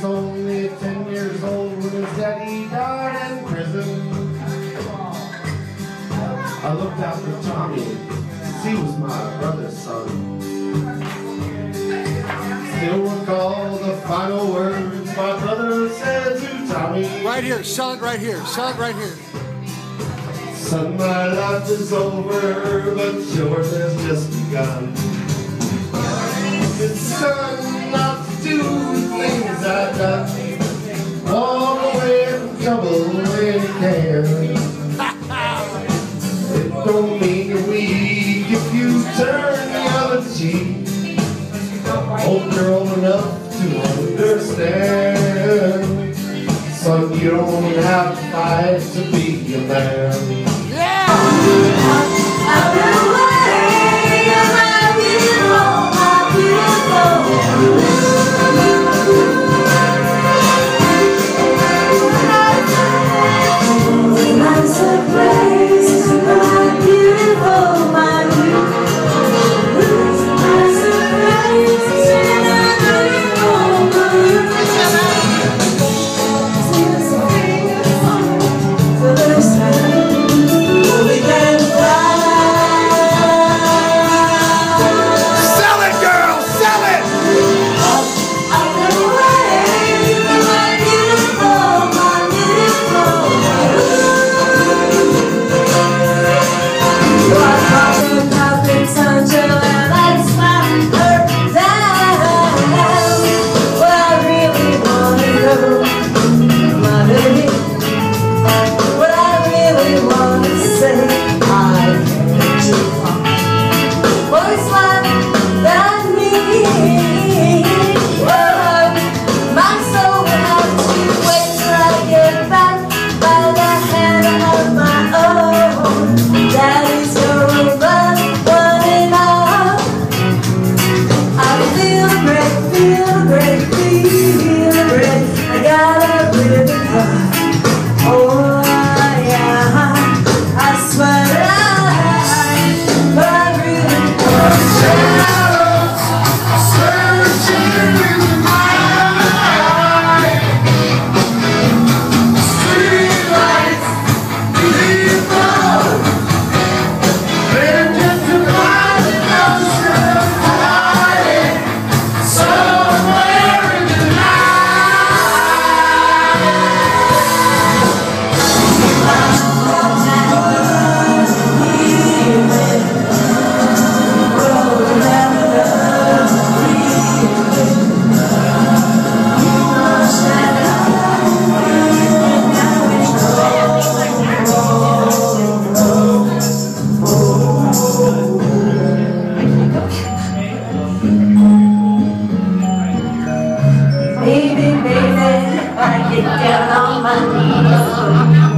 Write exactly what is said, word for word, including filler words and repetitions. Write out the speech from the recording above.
was only ten years old when his daddy died in prison. I looked after Tommy, he was my brother's son. Still recall the final words my brother said to Tommy. Right here, sell it right here, sell it right here. Son, my life is over, but yours has just begun. Son, not to do things I've done. Walk away from trouble when you can. It don't mean you're weak if you turn the other cheek. Hope you're old enough to understand. Son, you don't have to fight to be a man. I've been waiting, my beautiful, my beautiful. I'm so crazy, my beautiful, my beautiful. I'm so crazy, my beautiful, my beautiful. So there's time. Baby, baby, I get down on my knees.